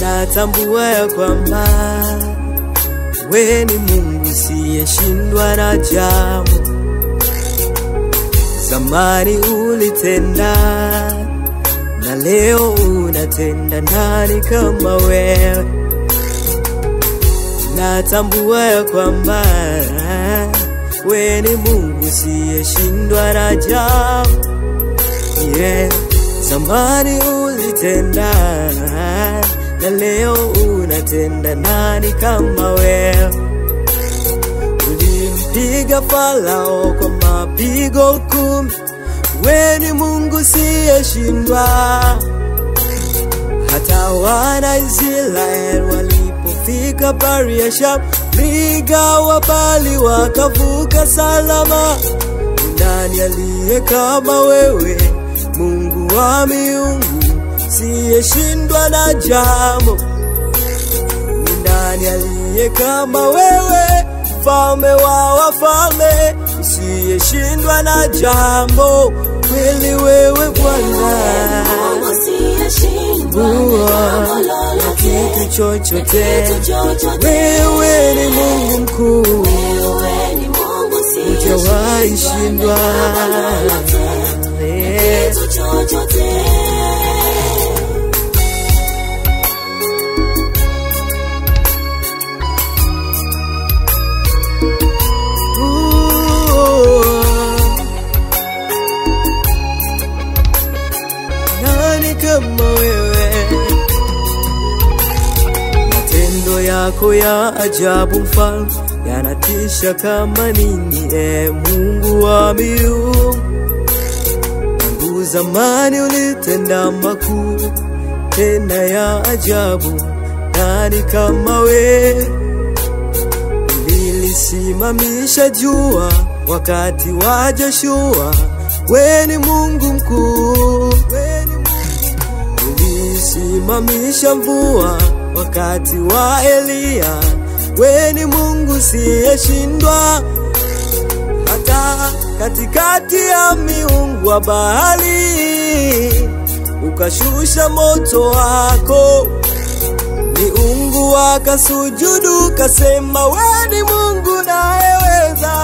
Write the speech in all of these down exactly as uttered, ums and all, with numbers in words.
natambua ya kwamba wewe ni Mungu usiyeshindwa na jambo. Zamani ulitenda na leo unatenda, nani kama wewe? Natambua ya kwamba wewe ni Mungu usiyeshindwa na jambo. Yeah. Zamani ulitenda na leo unatenda, nani kama wewe? Ulimpiga Farao kwa mapigo kumi, wewe ni Mungu usiyeshindwa. Hata wana Israeli walipofika bahari ya Shamu, ligawa bahari wakavuka salama. Nani aliye kama wewe, Mungu wa miungu usiyeshindwa na jambo? Nani aliye kama wewe, mfalme wa wafalme usiyeshindwa na jambo? Kweli wewe Bwana, na kitu chochote. Wewe ni Mungu mkuu, hujawahi shindwa. Nani kama wewe? Matendo yako ya ajabu mfalme, yanatisha kama nini, e Mungu wa miungu. Tangu zamani ulitenda makuu, tena ya ajabu, nani kama wewe? Ulilisimamisha jua wakati wa Joshua, wewe ni Mungu mkuu. Ulisimamisha mvua wakati wa Elia, wewe ni Mungu usiyeshindwa. Hata katikati ya miungu wa bahari ukashusha moto wako, miungu wakasujudu, kasema wewe ni Mungu nayeweza.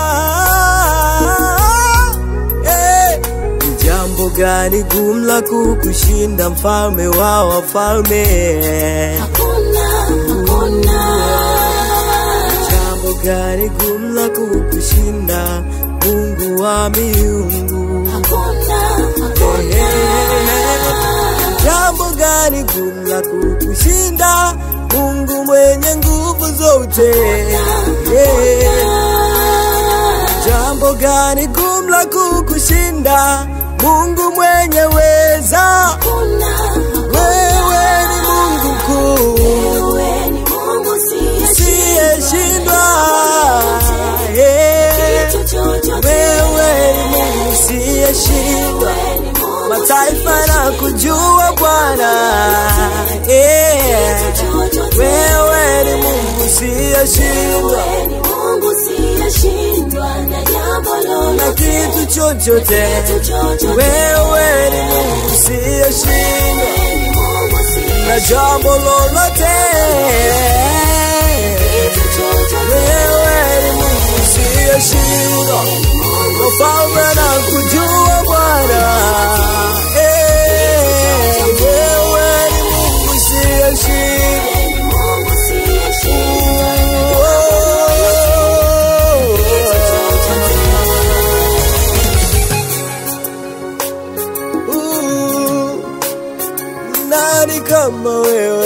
Hey, jambo gani gumu la kukushinda, mfalme wa wafalme? Hakuna, hakuna. Jambo gani gumu la kukushinda, Mungu wa miungu? Hakuna, hakuna. Jambo gani gumu la kukushinda, Mungu mwenye nguvu zote? Yeah. Jambo gani gumu la kukushinda, Mungu mwenye weza? Wewe ni Mungu mkuu, usiyeshindwa. Yeah. Wewe ni Mungu usiyeshindwa. Mataifa na kujua Bwana. Yeah. Wewe ni Mungu usiyeshindwa na kitu chochote. Wewe ni Mungu usiyeshindwa na jambo lolote. Wewe ni Mungu usiyeshindwa. Mfalme na kujua Bwana. Wewe ni Mungu usiyeshindwa. Nani kama wewe?